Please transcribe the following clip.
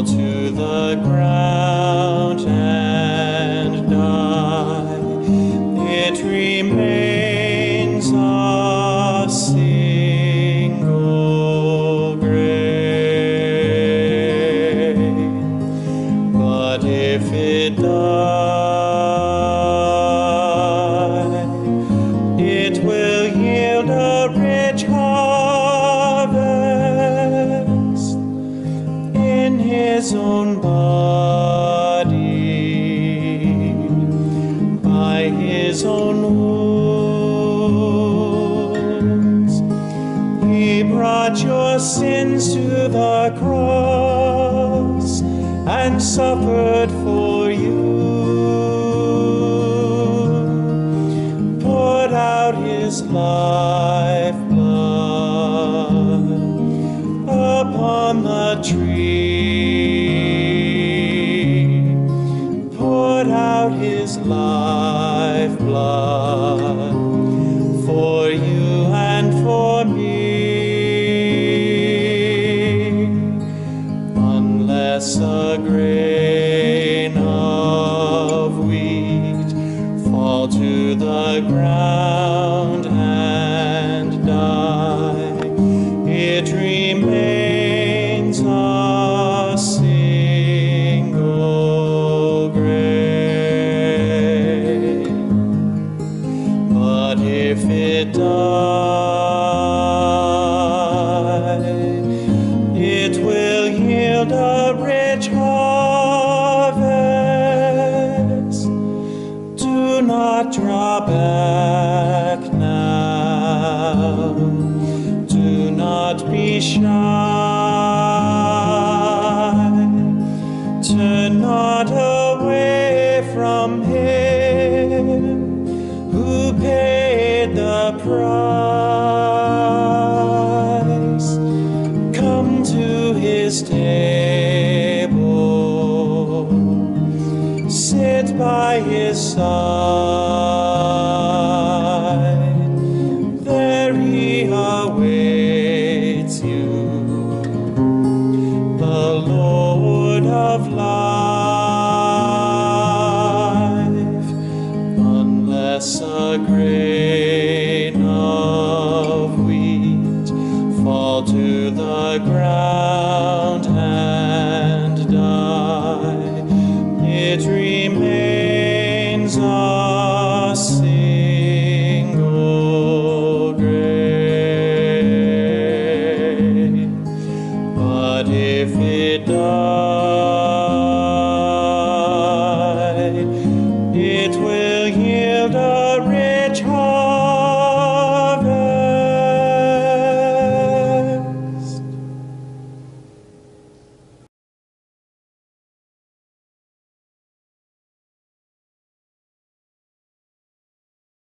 to the ground and die. It remains a single grain. But if it die, it will yield a rich harvest in his own body, by his own wounds. He brought your sins to the cross and suffered for you, poured out his lifeblood upon the tree, poured out his lifeblood for you and for me. Unless a grain of wheat fall to the ground and die, it remains a single grain. But if it die, it will yield a rich harvest. Do not draw back now. Do not be shy. Turn not away from him who paid the price. Come to his table, sit by his side. There he awaits you, the Lord of life. Unless a grain of wheat fall to the ground and die, it remains